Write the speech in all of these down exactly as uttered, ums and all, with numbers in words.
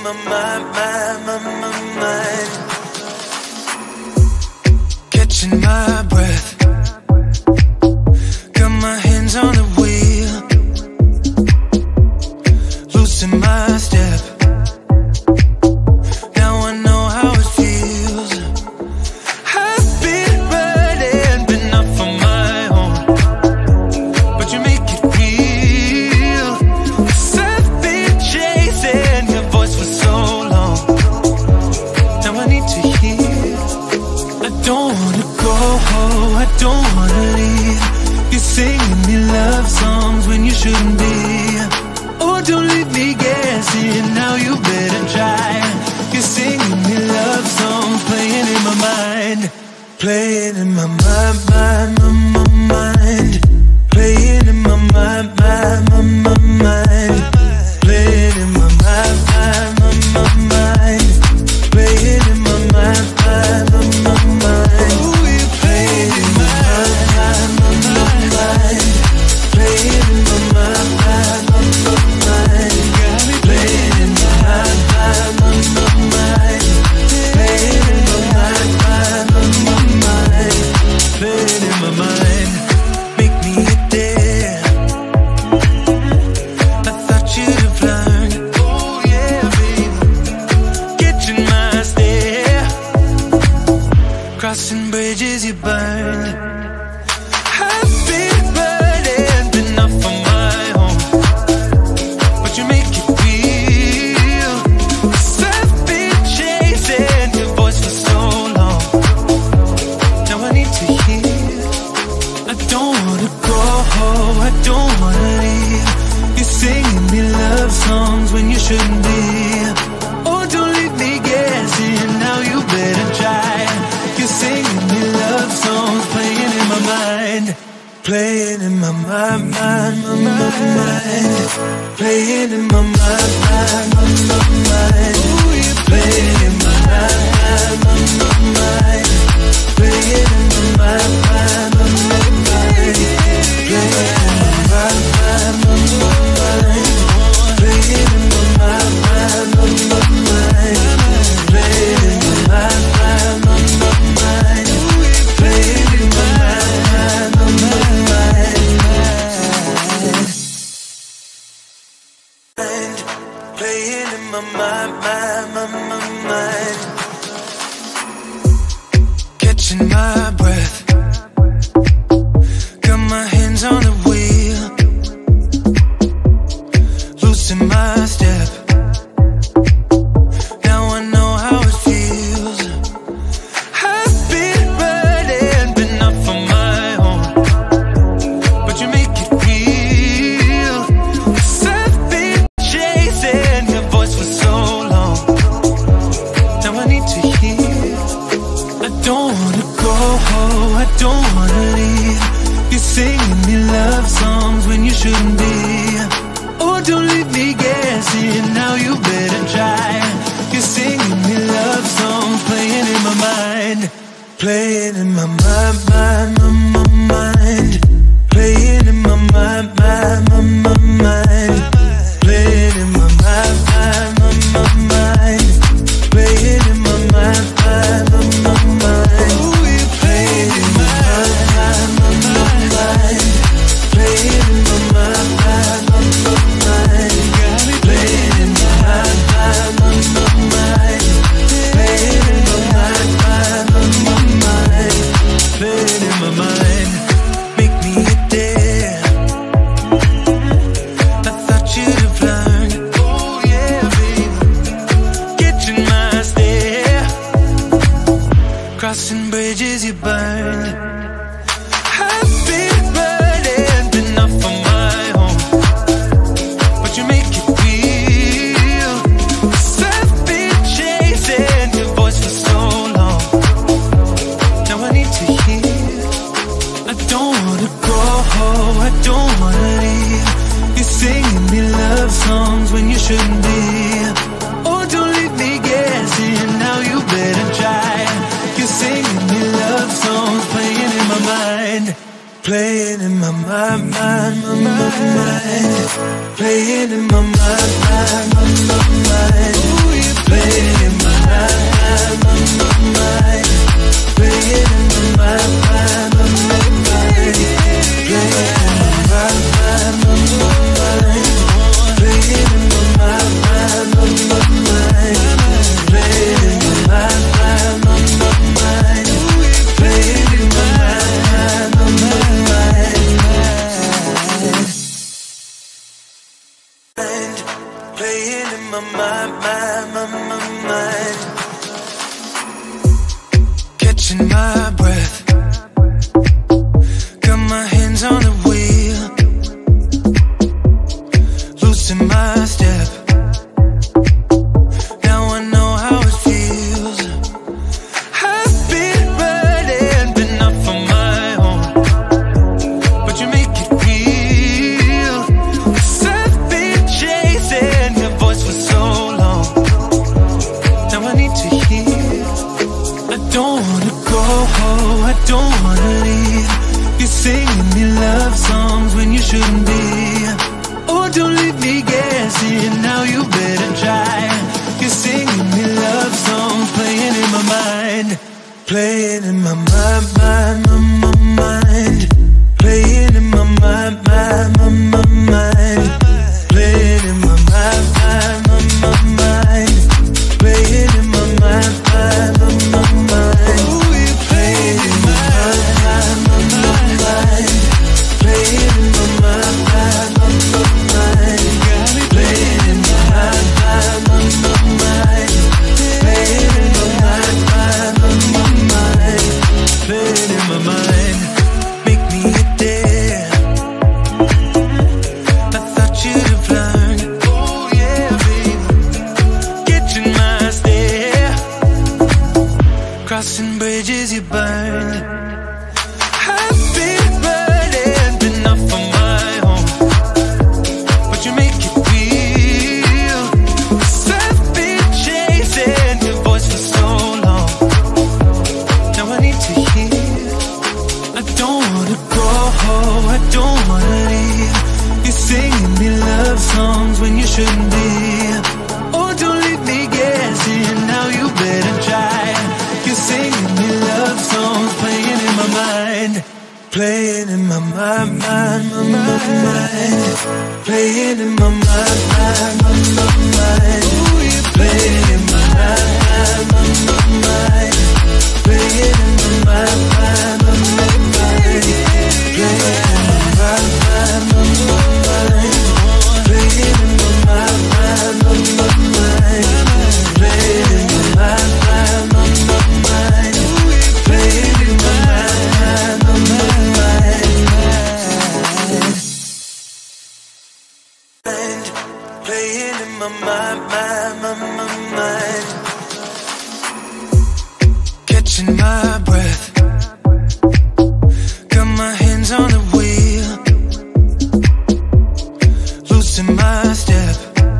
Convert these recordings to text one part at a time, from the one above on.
my mind, mind, my, my mind. Catching my breath, got my hands on the wheel, losing my step. Now I know how it feels. I've been running, been off on my own, but you make it real. 'Cause I've been chasing your voice for so long. Now I need to hear. I don't wanna go, I don't wanna leave. You're singing me love songs when you shouldn't be. Oh, don't leave me guessing, now you better try. You're singing me love songs, playing in my mind, playing in my mind, mind, my, my mind, playing in my mind, mind, my, my mind, playing in my mind, mind, my, my mind, playing in my mind, mind, my, my mind. Ooh, you're playing in my mind, mind, my, my mind, playing in my mind, mind, my, my mind. Got me playing in my mind, mind, my, my mind, playing in my mind, mind, my, my mind, playing in my mind. Make me a dare. I thought you'd have learned. Oh yeah, baby, catching my stare, crossing bridges you burned. I've been burning, been off on my own, but you make it real. 'Cause I've been chasing your voice for so long. Now I need to hear. I don't wanna go, I don't wanna leave. You're singing me love songs when you shouldn't be. Oh, don't leave me guessing, now you better try. You're singing me love songs, playing in my mind, playing in my mind, mind, my, my mind, playing in my mind, mind, my, my mind. Ooh, you're playing in my mind, mind, my, my mind, playing in my mind, mind, my, my mind, playing in my mind, mind, my, my mind, playing in my mind, mind, my, my mind, playing in my mind, mind, my, my mind, playing in my mind, mind, my, my mind, playing in my mind, mind, my, my mind. Catching my breath, got my hands on the wheel, losing my step. Now I know how it feels. I've been running, been off on my own, but you make it real. 'Cause I've been chasing your voice for so long. Now I need to hear. I don't wanna go, I don't wanna leave. You're singing me love songs when you shouldn't be. Oh, don't leave me guessing, now you better try. You're singing me love songs, playing in my mind, playing in my mind, mind, my, my mind, playing in my mind, mind, my, my mind, playing in my mind, mind, my, my mind, playing in my mind, mind, my, my mind. Ooh, you're playing in my mind, mind, my, my mind, playing in my mind, mind, my, my mind. Got me playing in my mind, mind, my, my mind, playing in my mind, mind, my, my mind, playing in my mind. Make me a dare. I thought you'd have learned. Oh yeah, baby, catching my stare, crossing bridges you burned. I've been burning, been off on my own, but you make it real. 'Cause I've been chasing your voice for so long. Now I need to hear. I don't wanna go, I don't wanna leave. You're singing me love songs when you shouldn't be. Oh, don't leave me guessing, now you better try. You're singing me love songs, playing in my mind, playing in my mind, mind, my, my mind, playing in my mind, mind, my, my mind. Ooh, playing in my mind, mind, my, my mind. Catching my breath, got my hands on the wheel, losing my step. Now I know how it feels. I've been running, been off on my own, but you make it real. 'Cause I've been chasing your voice for so long. Now I need to hear. I don't wanna go, I don't wanna leave. You're singing me love songs when you shouldn't be. Oh, don't leave me guessing, now you better try. You're singing me love songs, playing in my mind, playing in my mind, mind, my, my mind, playing in my mind, mind, my, my mind, playing in my mind, mind, my, my mind, playing in my mind, mind, my, my mind, playing in my mind, my, my mind, playing in my mind, mind, my, my mind, playing in my mind, mind, my, my mind, playing in my mind, mind, my, my mind, playing in my mind. Make me a dare. I thought you'd have learned. Oh yeah, baby. Catching my stare, crossing bridges you burned. I've been running, been off on my own, but you make it real. 'Cause I've been chasing your voice for so long. Now I need to hear. I don't wanna go, I don't wanna leave. You're singing me love songs when you shouldn't be. Oh, don't leave me guessing, now you better try. You're singing me love songs, playing in my mind, playing in my mind, mind, my, my mind, playing in my mind, mind, my, my mind, playing in my mind, mind, my, my mind, playing in my mind, mind, my, my mind, playing in my mind, mind, my, my mind, playing in my mind, mind, my, my mind, playing in my mind, mind, my, my mind, playing in my mind, mind, my, my mind, playing in my mind, mind, my, my mind. Catching my breath, got my hands on the wheel, losing my step.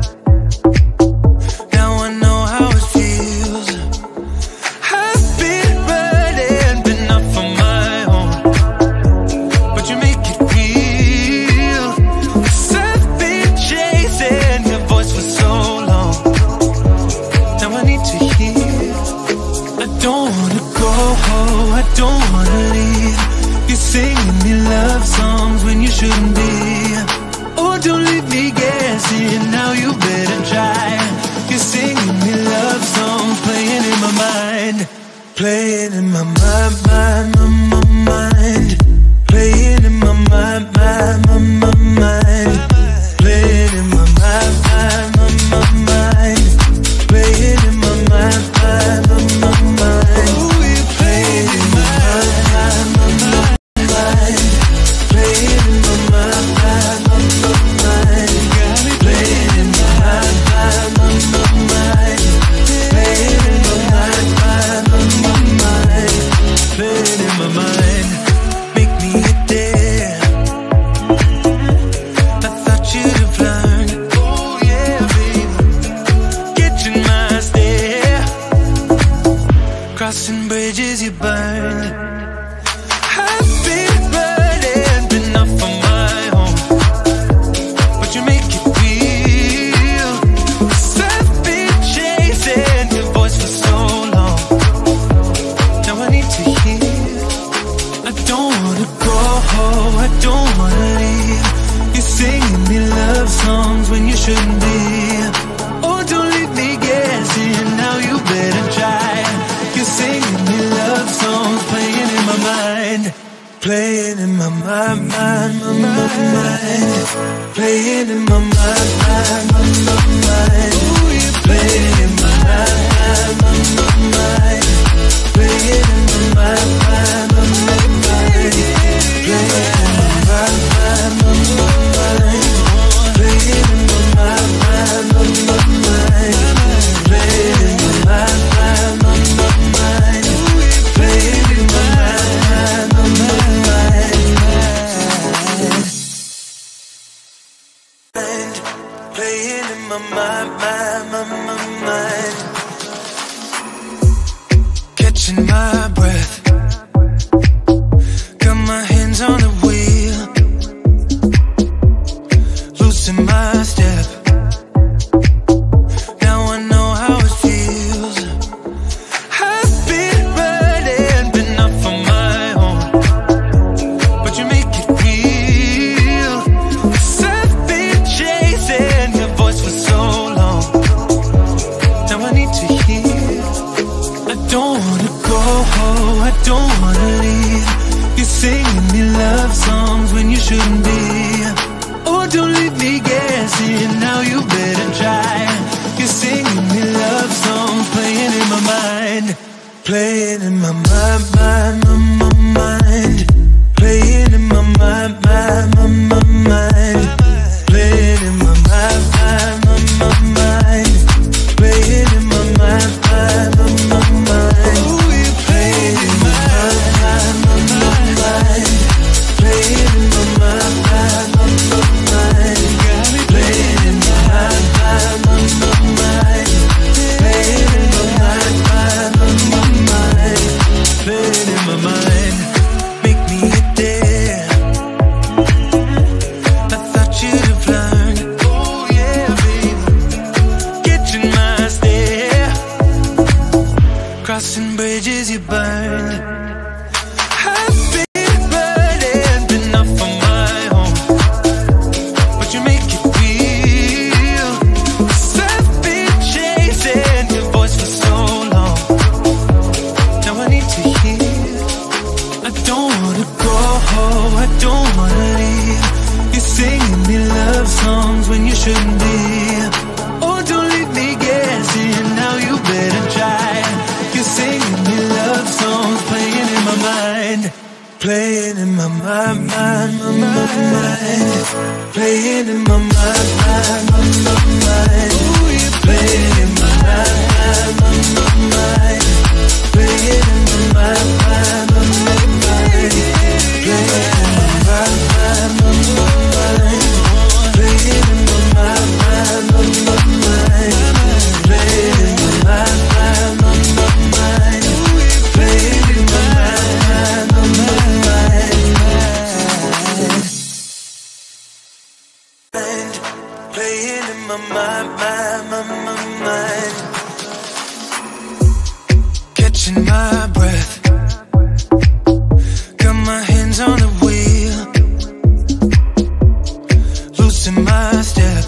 Now I know how it feels. I've been running, been off on my own, but you make it real. 'Cause I've been chasing your voice for so long. Now I need to hear. I don't wanna go, I don't wanna leave. You're singing me love songs when you shouldn't be. Oh, don't leave me guessing, now you better try. You're singing me love songs, playing in my mind, playing in my mind, mind, my, my mind, playing in my mind, mind, my, my mind, playing in my mind, mind, my, my mind, playing in my mind, mind, my, my mind, playing in my mind, mind, my, my mind, playing in my mind, mind, my, my mind, playing in my mind, mind, my, my mind, playing in my mind, mind, my, my mind, playing in my mind. Make me a dare. I thought you'd have learned. Oh yeah, baby. Catching my stare, crossing bridges you burned. I've been running, been off on my own, but you make it real. 'Cause I've been chasing your voice for so long. Now I need to hear. I don't wanna go, I don't wanna leave. You're singing me love songs when you shouldn't be. Oh, don't leave me guessing, now you better try. You're singing me love songs, playing in my mind, playing in my mind, mind, my, my mind, playing in my mind, mind, my, my mind. my, my, my mind. Catching my breath, got my hands on the wheel, losing my step. Now I know how it feels. I've been running, been off on my own, but you make it real. 'Cause I've been chasing your voice for so long. Now I need to hear. I don't wanna go, I don't wanna leave. You're singing me love songs when you shouldn't be. Oh, don't leave me guessing, now you better try. You're singing me love songs, playing in my mind. Playing in my mind, mind, my, my mind. Playing in my mind, mind, my, my mind. Playing in my mind, mind, my, my mind. Playing in my mind, mind, my, my mind. Ooh, you're playing in my mind, my, my mind. Playing in my mind, mind, my, my mind. Got me playing in my mind, mind, my, my mind. Playing in my mind, mind, my, my mind. Playing in my mind. Make me get there. I thought you'd have learned. Oh yeah, baby. Catching my stare. Crossing bridges you burned. I've been burning, been off on my own, but you make it real. 'Cause I've been chasing your voice for so long. Now I need to hear. I don't wanna go, I don't wanna leave. You're singing me love songs when you shouldn't be. Oh, don't leave me guessing, now you better try. You're singing me love songs, playing in my mind. Playing in my mind, mind, my, my mind. Playing in my mind, mind, my, my mind. Ooh, you're playing in my mind, mind, my, my mind. Playing in my mind, mind, my, my mind. Playing in my mind, mind, my, my mind. Playing in my mind, mind, my, my mind. Playing in my mind, mind, my, my mind. Playing in my mind, mind, my, my mind. Playing in my mind, mind, my, my mind. Catching my breath, got my hands on the wheel, losing my step.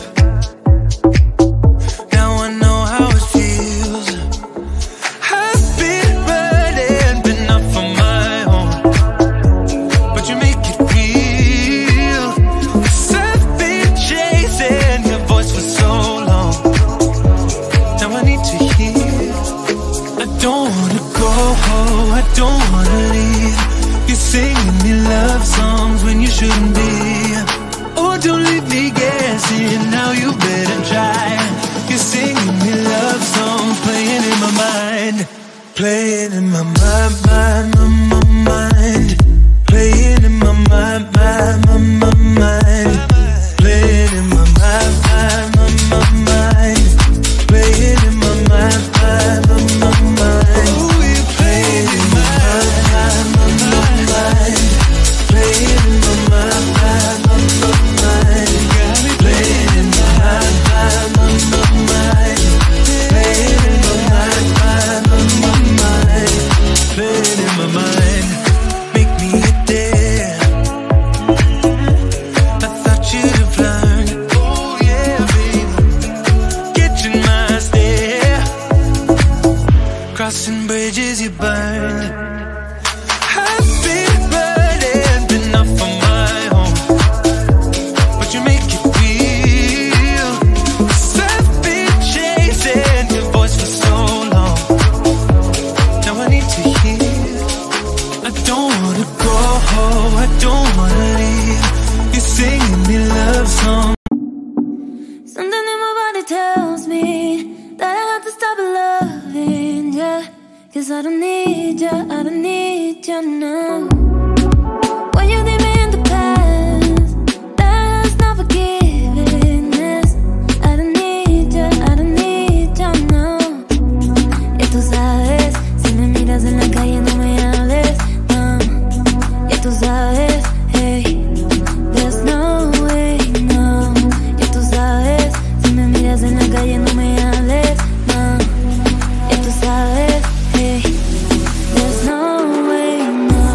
Now I know how it feels. I've been running, been off on my own, but you make it real. 'Cause I've been chasing your voice for so long. Now I need to hear. I don't wanna go, I don't wanna leave. You're singing me love songs when you shouldn't be. Oh, don't leave me guessing, now you better try. You're singing me love songs, playing in my mind. Playing in my mind, mind, my, my mind. Playing in my mind, mind, my, my mind. Playing in my mind, mind, my, my mind. Playing in my mind, mind, my, my mind. Ooh, you're playing in my mind, mind, my, my mind. Playing in my mind, mind, my, my mind. Got me playing in my mind, mind, my, my mind. Playing in my mind, mind, my, my mind. Playing in my mind. Make me get there. I thought you'd have learned. Oh yeah, baby. Catching my stare. Crossing bridges you burned. I've been burning, been off on my own, but you make it real. 'Cause I've been chasing your voice for so long. Now I need to hear. I don't wanna go, I don't wanna leave. You're singing me love songs. Something in my body tells me that I have to stop loving ya. 'Cause I don't need ya, I don't need ya now. When you leave me in the past, that's not forgiveness. I don't need ya, I don't en la calle, no me hables, no. Ya tú sabes, hey, there's no way, no.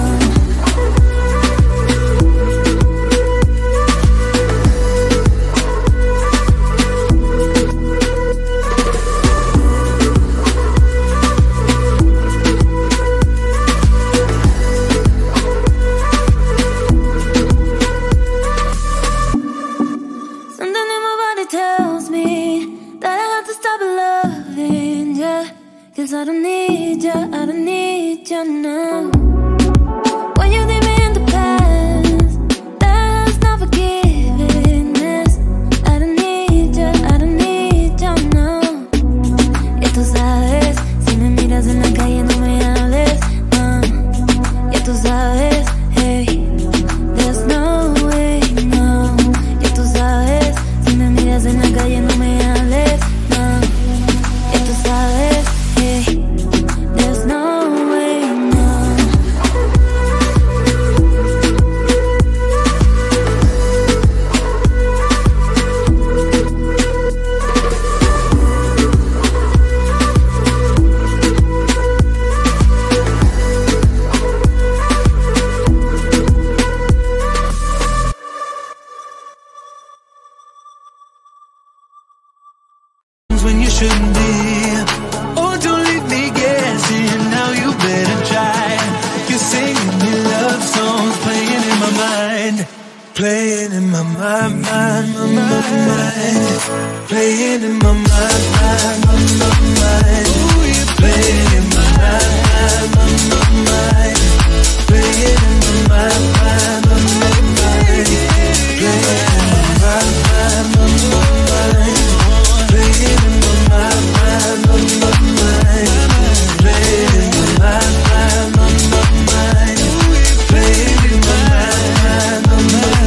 Something in my body tells me that I have to stop loving ya, 'cause I don't need ya, I don't need ya now. When you leave me in the past, that's not forgiveness. I don't need ya, I don't need ya now. Ya tú sabes, si me miras en la calle no me hables, no. Ya tú sabes, hey, there's no way, no. Ya tú sabes, si me miras en la calle no me hables, no. Ya tú sabes, hey, there's no way, no. When you shouldn't be. Oh, don't leave me guessing. Now you better try. You're singing me love songs, playing in my mind, playing in my mind, mind, my, my mind, playing in my mind, mind, my, my mind. Ooh, you're playing in my mind, mind, my, my mind, playing in my mind, mind, my, my mind, playing in my mind, mind, my, my mind. Playing in my mind, mind, my, my mind. Playing in my mind, mind, my, my mind. Playing in my mind, mind, my, my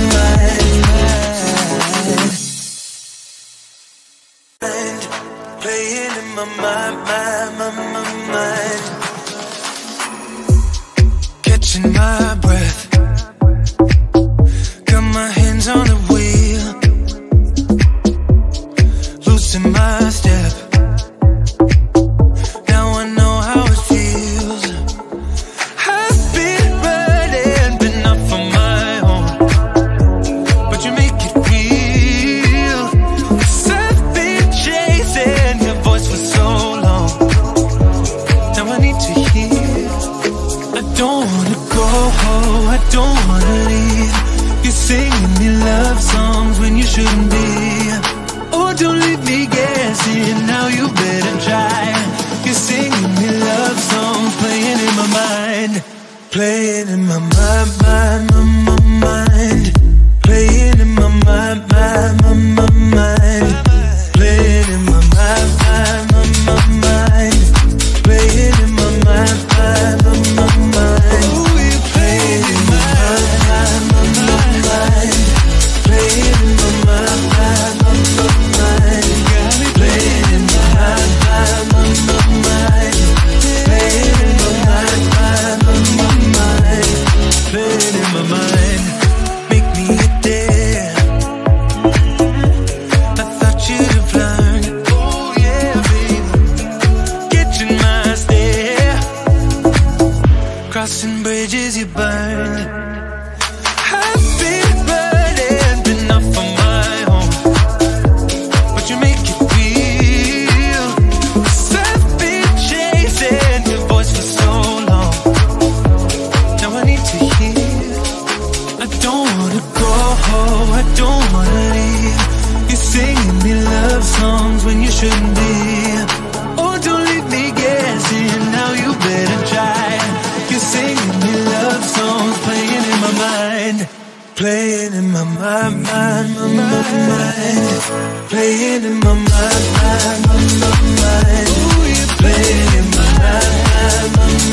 mind. Playing in my mind, mind, my, my mind. Catching my breath, got my hands on the wheel, losing my step. Now I know how it feels. I've been running, been off on my own, but you make it real. 'Cause I've been chasing your voice for so long. Now I need to hear. I don't wanna go, I don't wanna leave. You're singing me love songs when you shouldn't be. Oh, don't leave me guessing, now you better try. You're singing me love songs, playing in my mind, playing in my mind, mind, my, my mind, playing in my mind, mind, my, my mind, playing in my mind, mind, my, my mind, playing in my mind, mind, my, my mind. Ooh, you're playing in my mind, mind, my, my mind, playing in my mind, mind, my, my mind. Playing in my mind, mind, my, my mind, playing in my mind, mind, my, my mind, playing in my mind. Make me a dare. I thought you'd have learned. Oh yeah, baby, catching my stare, crossing bridges you burned. I've been burning, been off on my own, but you make it real. 'Cause I've been chasing your voice for so long. Now I need to hear. I don't wanna go, I don't wanna leave. You're singing me love songs when you shouldn't be. Oh, don't leave me guessing, now you better try. You're singing me love songs, playing in my mind, playing in my mind, mind, my, my mind, playing in my mind, mind, my, my mind. Ooh, you're playing in my mind, mind, my mind.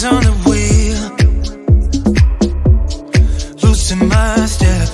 on the wheel, losing my step.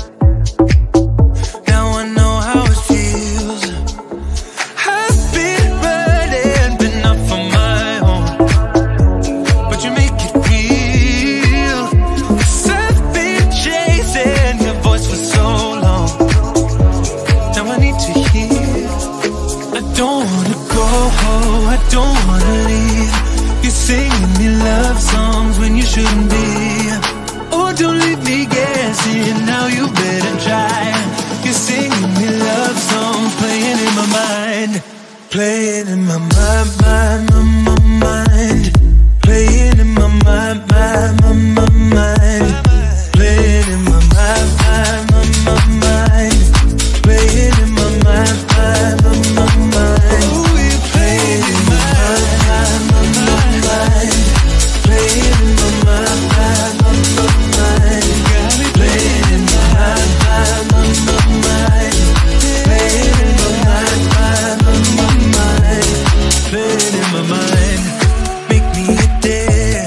Now I know how it feels. I've been running, but not for my own, but you make it real. 'Cause I've been chasing your voice for so long. Now I need to hear. I don't wanna go, I don't wanna leave. You're singing me love songs when you shouldn't be. Oh, don't leave me guessing, now you better try. You're singing me love songs, playing in my mind, playing in my mind, mind, my, my mind, playing in my mind, mind, my, my mind, playing in my mind, mind, my, my mind, playing in my mind, mind, my, my mind. Ooh, you're playing in my mind, mind, my, my mind, playing in my mind, mind, my, my mind. Got me playing in my mind, mind, my, my mind, playing in my mind, mind, my, my mind, playing in my mind. Make me hit there.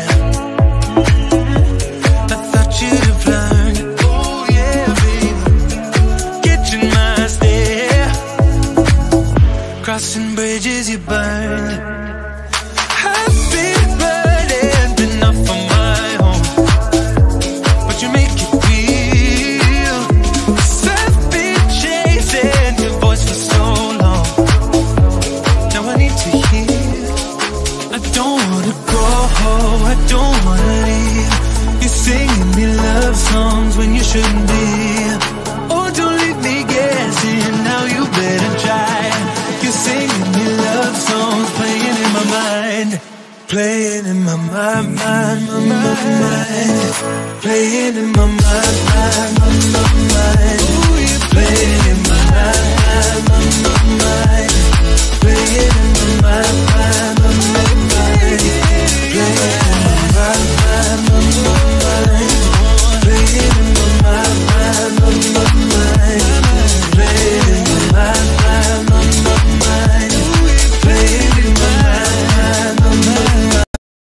I thought you'd have learned. Oh yeah, baby, catching my stare, crossing bridges you burned. I've been running, but not for my own, but you make it real. 'Cause I've been chasing your voice for so long. Now I need to hear. I don't wanna go, I don't wanna leave. You're singing me love songs when you shouldn't be. Oh, don't leave me guessing, now you better try. You're singing me love songs, playing in my mind, playing in my mind, mind, my, my mind, playing in my mind, mind, my, my mind. Ooh, you're playing in my mind, mind, my, my mind, playing in my mind, mind, my, my mind, playing in my mind, mind, my, my mind, playing in my mind, mind, my, my mind, playing in my mind, mind, my, my mind, playing in my mind, mind, my, my mind.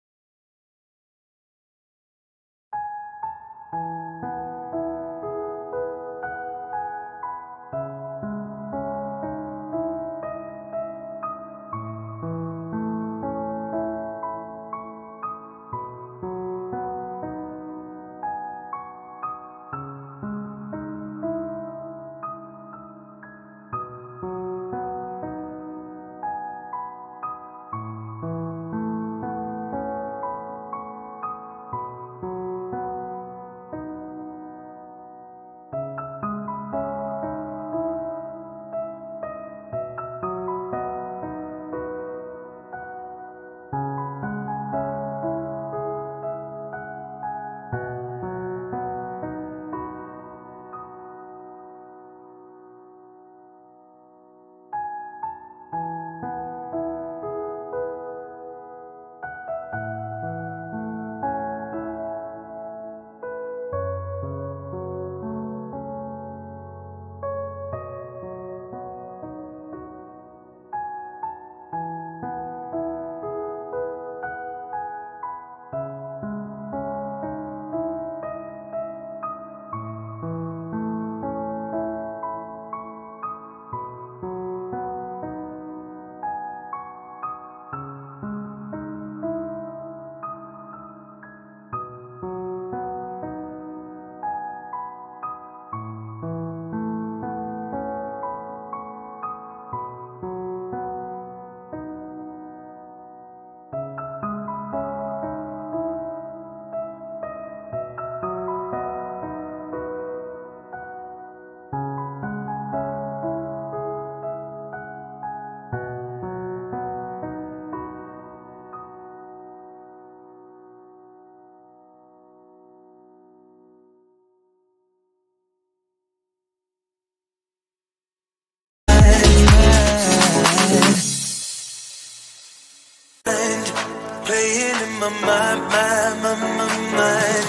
my mind, mind, my, my mind.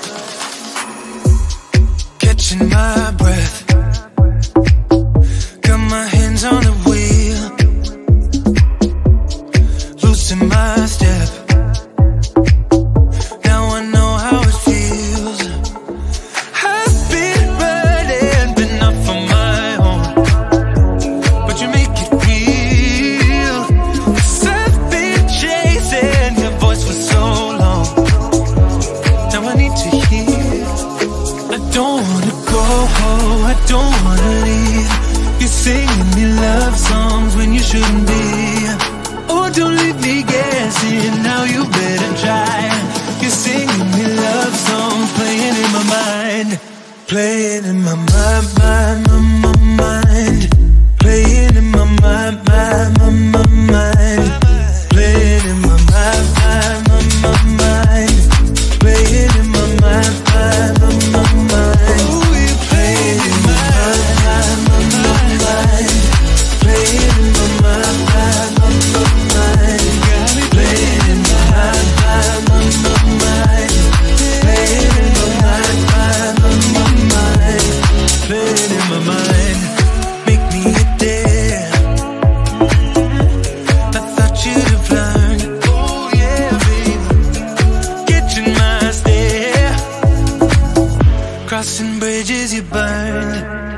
Catching my breath, got my hands on the wheel, losing my step. I don't wanna leave. You're singing me love songs when you shouldn't be. Oh, don't leave me guessing, now you better try. You're singing me love songs, playing in my mind. Playing in my mind, mind, my, my mind. Playing in my mind, mind, my, my mind. Playing in my mind, mind, my, my mind. Playing in my mind, mind, my, my mind. Ooh, you're playing in my mind, my, my mind. Playing in my mind, mind, my, my mind. Playing in my mind, mind, my, my mind. Playing in my mind, mind, my, my mind. Playing in my mind. Make me a dare. I thought you'd have learned. Oh yeah, baby. Catching my stare. Crossing bridges you burned.